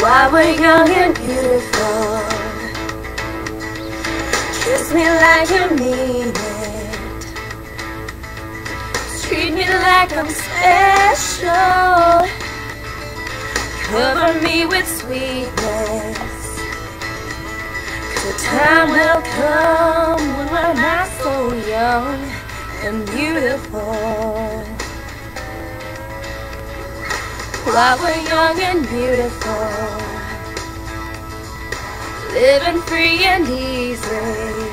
while we're young and beautiful. Kiss me like you mean it. Treat me like I'm special. Cover me with sweetness. The time will come when we're not so young and beautiful. While we're young and beautiful, living free and easy,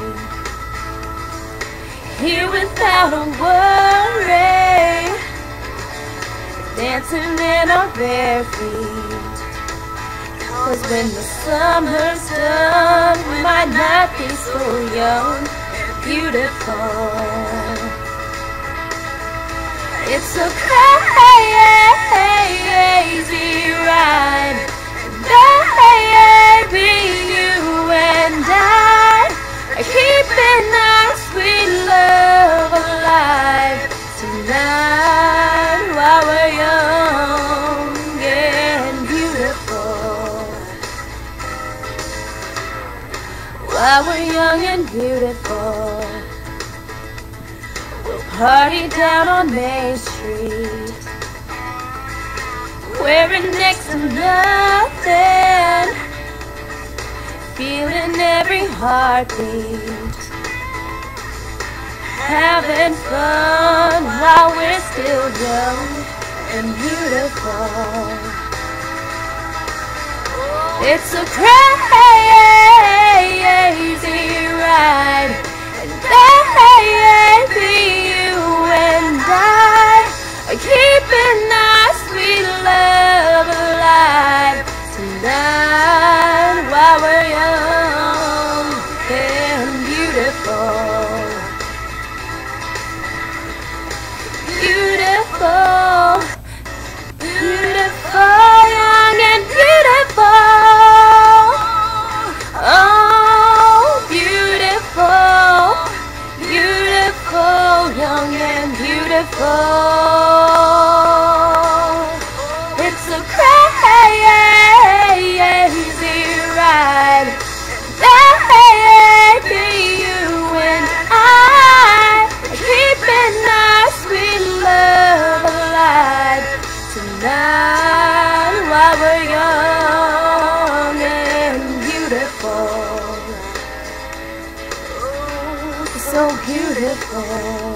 here without a worry, dancing in our bare feet. 'Cause when the summer's done, we might not be so young and beautiful. It's a crazy ride, and baby, you and I are keeping our sweet love alive tonight while we're young and beautiful. While we're young and beautiful, we'll party down on Main Street, wearing next to nothing, feeling every heartbeat, having fun while we're still young and beautiful. It's a crazy ride, and baby, you and I are keeping our sweet love alive tonight while we're young and beautiful. Beautiful, beautiful, young and beautiful. Oh, beautiful, beautiful, young and beautiful. It's a crazy ride, baby, you and I are keeping our sweet love alive tonight while we're young and beautiful. Oh, so beautiful.